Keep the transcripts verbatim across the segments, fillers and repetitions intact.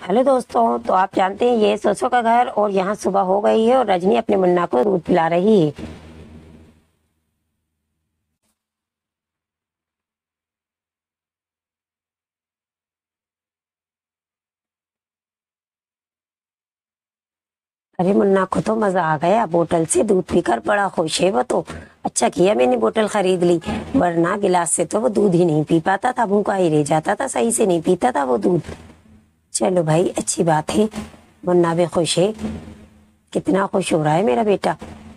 Hello दोस्तों, तो आप जानते हैं ये सोसो का घर और यहाँ सुबह हो गई है और रजनी अपने मुन्ना को दूध पिला रही है। अरे मुन्ना को तो मजा आ गया, बोतल से दूध पीकर बड़ा खुश है वो तो। अच्छा किया मैंने बोतल खरीद ली, वरना गिलास से तो वो दूध ही नहीं पी पाता था, भूखा ही रह जाता था, सही से नहीं पीता था वो दूध। चलो भाई अच्छी बात है, मुन्ना भी खुश है। कितना खुश हो रहा है मेरा बेटा।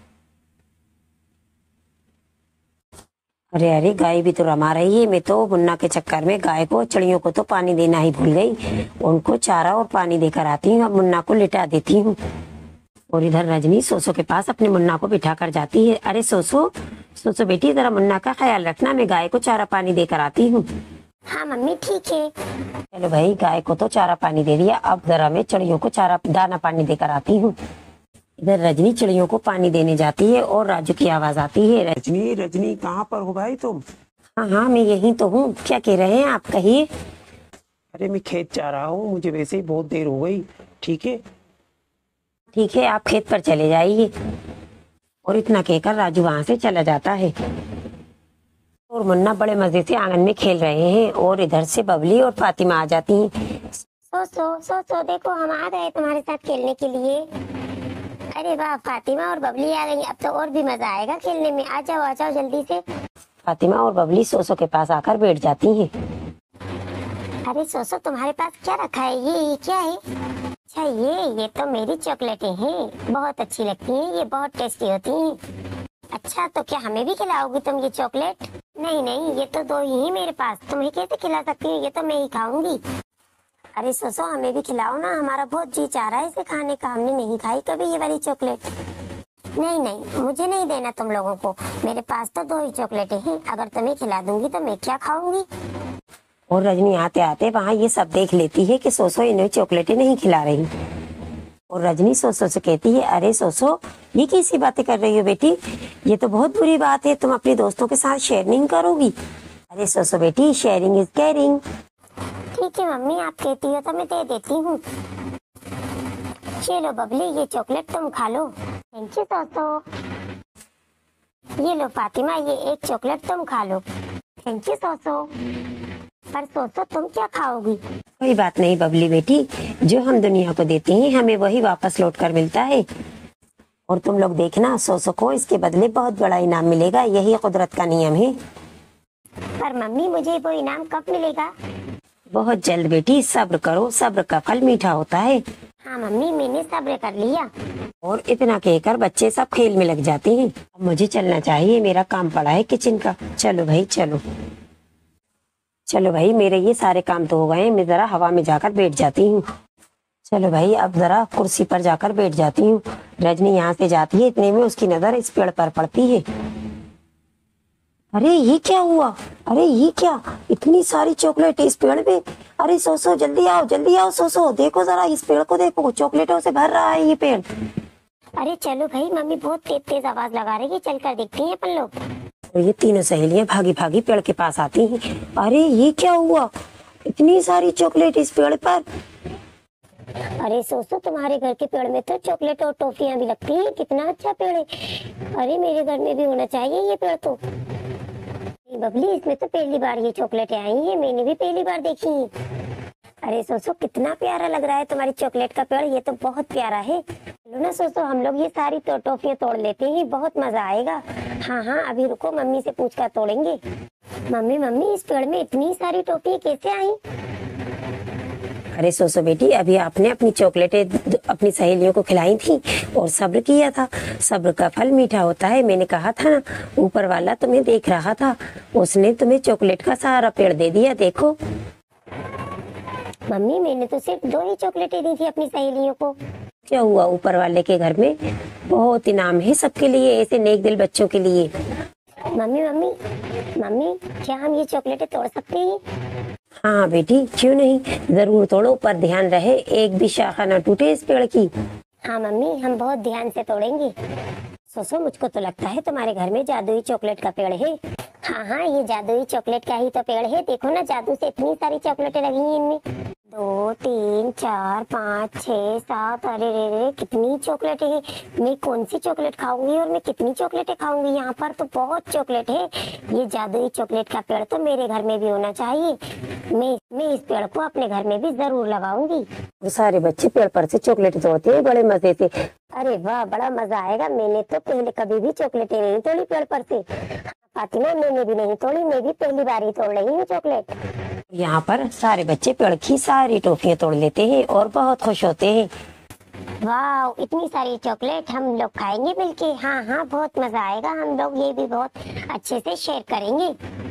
अरे अरे गाय भी तो रमा रही है। मैं तो मुन्ना के चक्कर में गाय को चिड़ियों को तो पानी देना ही भूल गई। उनको चारा और पानी देकर आती हूँ, अब मुन्ना को लिटा देती हूँ। और इधर रजनी सोसो के पास अपने मुन्ना को बिठा कर जाती है। अरे सोसो सोसो बेटी, जरा मुन्ना का ख्याल रखना, मैं गाय को चारा पानी देकर आती हूँ। हाँ मम्मी ठीक है। चलो भाई, गाय को तो चारा पानी दे दिया, अब जरा मैं चिड़ियों को चारा दाना पानी देकर आती हूँ। इधर रजनी चिड़ियों को पानी देने जाती है और राजू की आवाज आती है। रजनी रजनी कहाँ पर हो भाई तुम? हाँ हाँ मैं यही तो हूँ, क्या कह रहे हैं आप, कहिए। अरे मैं खेत जा रहा हूँ, मुझे वैसे ही बहुत देर हो गई। ठीक है ठीक है, आप खेत पर चले जाइए। और इतना कहकर राजू वहां से चला जाता है और मुन्ना बड़े मजे से आंगन में खेल रहे हैं। और इधर से बबली और फातिमा आ जाती हैं। सो सो सो सो देखो हम आ गए तुम्हारे साथ खेलने के लिए। अरे वाह, फातिमा और बबली आ गई, अब तो और भी मजा आएगा खेलने में। आ जाओ आ जाओ जल्दी से। फातिमा और बबली सोसो के पास आकर बैठ जाती हैं। अरे सोसो तुम्हारे पास क्या रखा है? ये ये क्या है? अच्छा ये ये तो मेरी चॉकलेटें हैं, बहुत अच्छी लगती हैं, ये बहुत टेस्टी होती हैं। अच्छा तो क्या हमें भी खिलाओगी तुम ये चॉकलेट? नहीं नहीं, ये तो दो ही है मेरे पास, तुम्हें कैसे खिला सकती हूँ, ये तो मैं ही खाऊंगी। अरे सोसो हमें भी खिलाओ ना, हमारा बहुत जी चाह रहा है इसे खाने का, हमने नहीं खाई कभी ये वाली चॉकलेट। नहीं नहीं, मुझे नहीं देना तुम लोगों को, मेरे पास तो दो ही चॉकलेटें हैं, अगर तुम्हें खिला दूंगी तो मैं क्या खाऊंगी। और रजनी आते आते वहाँ ये सब देख लेती है कि सोसो इन्हें चॉकलेटें नहीं खिला रही। और रजनी सोसो से कहती है, अरे सोसो ये कैसी बातें कर रही हो बेटी, ये तो बहुत बुरी बात है, तुम अपने दोस्तों के साथ शेयर नहीं करोगी। अरे सोसो बेटी, शेयरिंग इज केयरिंग। ठीक है मम्मी, आप कहती हो तो मैं दे देती हूँ। चलो बबली, ये चॉकलेट तुम खा लो। थैंक यू सोसो। ये लो फातिमा, ये एक चॉकलेट तुम खा लो। थैंक यू सोसो। पर सोसो तुम क्या खाओगी? कोई बात नहीं बबली बेटी, जो हम दुनिया को देते हैं हमें वही वापस लौट कर मिलता है। और तुम लोग देखना, सोसो को इसके बदले बहुत बड़ा इनाम मिलेगा, यही कुदरत का नियम है। पर मम्मी मुझे वो इनाम कब मिलेगा? बहुत जल्द बेटी, सब्र करो, सब्र का फल मीठा होता है। हाँ मम्मी, मैंने सब्र कर लिया। और इतना कहकर बच्चे सब खेल में लग जाते हैं। अब मुझे चलना चाहिए, मेरा काम पड़ा है किचन का। चलो भाई चलो चलो भाई, मेरे ये सारे काम तो हो गए, मैं जरा हवा में जाकर बैठ जाती हूँ। चलो भाई, अब जरा कुर्सी पर जाकर बैठ जाती हूँ। रजनी यहाँ से जाती है, इतने में उसकी नजर इस पेड़ पर पड़ती है। अरे ये क्या हुआ, अरे ये क्या, इतनी सारी चॉकलेट इस पेड़ पे। अरे सोसो जल्दी आओ, जल्दी आओ सोसो, देखो जरा इस पेड़ को, देखो चॉकलेटों से भर रहा है ये पेड़। अरे चलो भाई, मम्मी बहुत तेज तेज आवाज लगा रही है, चल कर देखती हैं अपन लोग। और ये तीनों सहेलियां भागी भागी पेड़ के पास आती हैं। अरे ये क्या हुआ, इतनी सारी चॉकलेट इस पेड़ पर। अरे सोसो, तुम्हारे घर के पेड़ में तो चॉकलेट और टॉफियां भी लगती हैं, कितना अच्छा पेड़ है। अरे मेरे घर में भी होना चाहिए ये पेड़ तो। बबली, इसमें तो पहली बार ये चॉकलेटें आई हैं, मैंने भी पहली बार देखी है। अरे सोसो, कितना प्यारा लग रहा है तुम्हारी चॉकलेट का पेड़, ये तो बहुत प्यारा है। चलो ना सोसो, हम लोग ये सारी तो टॉफियां तोड़ लेते हैं, बहुत मजा आएगा। हाँ हाँ अभी रुको, मम्मी से पूछ कर तोड़ेंगे। मम्मी मम्मी, इस पेड़ में इतनी सारी टॉफियां कैसे आई? अरे सोसो बेटी, अभी आपने अपनी चॉकलेटें अपनी सहेलियों को खिलाई थी और सब्र किया था, सब्र का फल मीठा होता है, मैंने कहा था ना। ऊपर वाला तुम्हें देख रहा था, उसने तुम्हें चॉकलेट का सारा पेड़ दे दिया, देखो। मम्मी, मैंने तो सिर्फ दो ही चॉकलेटें दी थी अपनी सहेलियों को। क्या हुआ, ऊपर वाले के घर में बहुत इनाम है सबके लिए, ऐसे नेक दिल बच्चों के लिए। मम्मी मम्मी मम्मी, क्या हम ये चॉकलेटें तोड़ सकते हैं? हाँ बेटी, क्यों नहीं, जरूर तोड़ो, पर ध्यान रहे एक भी शाखा न टूटे इस पेड़ की। हाँ मम्मी, हम बहुत ध्यान से तोड़ेंगे। सोसो, मुझको तो लगता है तुम्हारे घर में जादुई चॉकलेट का पेड़ है। हाँ हाँ, ये जादुई चॉकलेट का ही तो पेड़ है, देखो ना, जादू से इतनी सारी चॉकलेटें लगी हैं इनमें। दो तीन चार पाँच छः सात, अरे रे रे कितनी चॉकलेट है। मैं कौन सी चॉकलेट खाऊंगी और मैं कितनी चॉकलेटें खाऊंगी। यहाँ पर तो बहुत चॉकलेट है। ये जादुई चॉकलेट का पेड़ तो मेरे घर में भी होना चाहिए। मैं मैं इस पेड़ को अपने घर में भी जरूर लगाऊंगी। वो सारे बच्चे पेड़ पर से चॉकलेट तोड़ते हैं बड़े मजे से। अरे वाह, बड़ा मजा आएगा। मैंने तो पहले कभी भी चॉकलेटें नहीं तोड़ी पेड़ पर से। फातिमा, मैंने भी नहीं तोड़ी, मैं भी पहली बार ही तोड़ रही हूँ चॉकलेट। यहाँ पर सारे बच्चे पेड़ की सारी टॉफियाँ तोड़ लेते हैं और बहुत खुश होते हैं। वाह, इतनी सारी चॉकलेट हम लोग खाएंगे मिलके। हाँ हाँ, बहुत मजा आएगा। हम लोग ये भी बहुत अच्छे से शेयर करेंगे।